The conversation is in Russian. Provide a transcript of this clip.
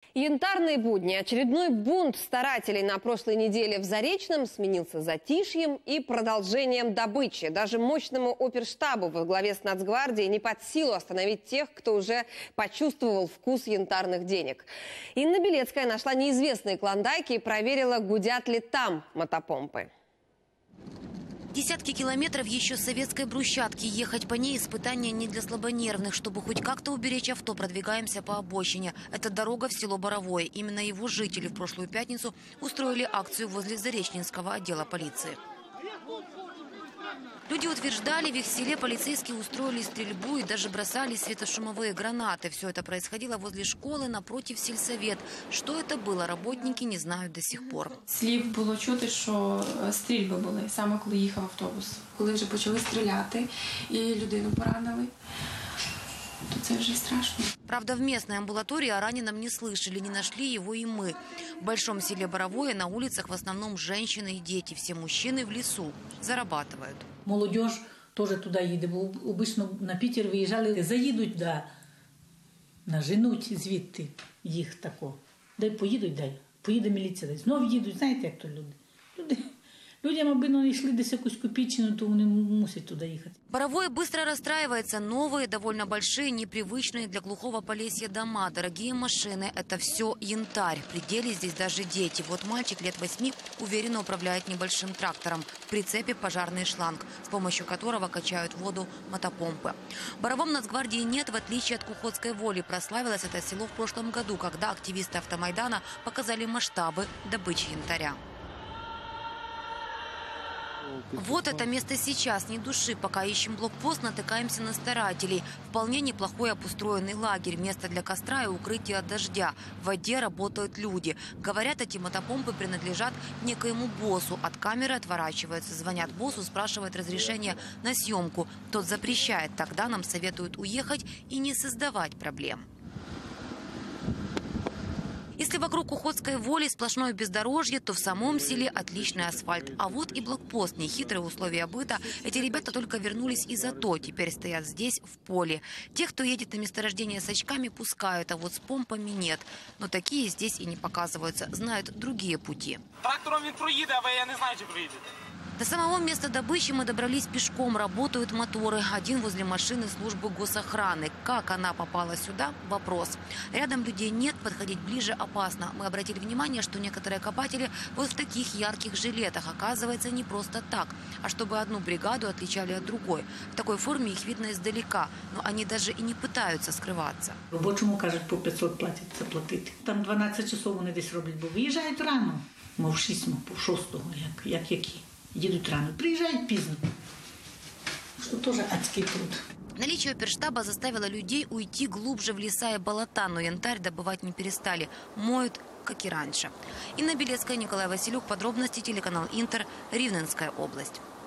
Янтарные будни. Очередной бунт старателей на прошлой неделе в Заречном сменился затишьем и продолжением добычи. Даже мощному оперштабу во главе с Нацгвардией не под силу остановить тех, кто уже почувствовал вкус янтарных денег. Инна Белецкая нашла неизвестные клондайки и проверила, гудят ли там мотопомпы. Десятки километров еще советской брусчатки. Ехать по ней – испытание не для слабонервных. Чтобы хоть как-то уберечь авто, продвигаемся по обочине. Это дорога в село Боровое. Именно его жители в прошлую пятницу устроили акцию возле Заречненского отдела полиции. Люди утверждали, в их селе полицейские устроили стрельбу и даже бросали светошумовые гранаты. Все это происходило возле школы напротив сельсовет. Что это было, работники не знают до сих пор. Слів було чути, що стрільби були, саме коли їхав автобус. Коли вже почали стріляти і людину поранили, то це вже страшно. Правда, в местной амбулатории о раненом не слышали, не нашли его и мы. В большом селе Боровое на улицах в основном женщины и дети. Все мужчины в лесу зарабатывают. Молодіж теж туди їде, бо обично на Пітер виїжджали, заїдуть, да, наженуть звідти їх тако. Дай поїдуть, поїде міліція, знов їдуть, знаєте, як то люди. Людям, аби не йшли десь якусь копійчину, то вони мусять туди їхати. Боровое быстро расстраивается. Новые, довольно большие, непривычные для глухого Полесья дома, дорогие машины – это все янтарь. При деле здесь даже дети. Вот мальчик лет 8 уверенно управляет небольшим трактором. В прицепе пожарный шланг, с помощью которого качают воду мотопомпы. В Боровом Нацгвардии нет, в отличие от Кухотской Воли. Прославилось это село в прошлом году, когда активисты автомайдана показали масштабы добычи янтаря. Вот это место сейчас, ни души. Пока ищем блокпост, натыкаемся на старателей. Вполне неплохой обустроенный лагерь, место для костра и укрытия от дождя. В воде работают люди. Говорят, эти мотопомпы принадлежат некоему боссу. От камеры отворачиваются, звонят боссу, спрашивают разрешение на съемку. Тот запрещает. Тогда нам советуют уехать и не создавать проблем. Если вокруг Кухотской Воли сплошное бездорожье, то в самом селе отличный асфальт. А вот и блокпост, нехитрые условия быта. Эти ребята только вернулись из АТО, теперь стоят здесь, в поле. Тех, кто едет на месторождение с очками, пускают, а вот с помпами нет. Но такие здесь и не показываются, знают другие пути. Трактором він проїде, а я не знаю, чи проїде. До самого места добычи мы добрались пешком. Работают моторы. Один возле машины службы госохраны. Как она попала сюда – вопрос. Рядом людей нет, подходить ближе опасно. Мы обратили внимание, что некоторые копатели вот в таких ярких жилетах. Оказывается, не просто так, а чтобы одну бригаду отличали от другой. В такой форме их видно издалека, но они даже и не пытаются скрываться. Робочому, кажуть, по 500 заплатити. Там 12 часов вони десь роблять, бо виїжджають рано. Мов 6, по 6, як які. Едут рано, приезжают поздно. Что тоже адский труд. Наличие оперштаба заставило людей уйти глубже в леса и болота, но янтарь добывать не перестали. Моют, как и раньше. Инна Белецкая, Николай Василюк. Подробности, телеканал Интер, Ривненская область.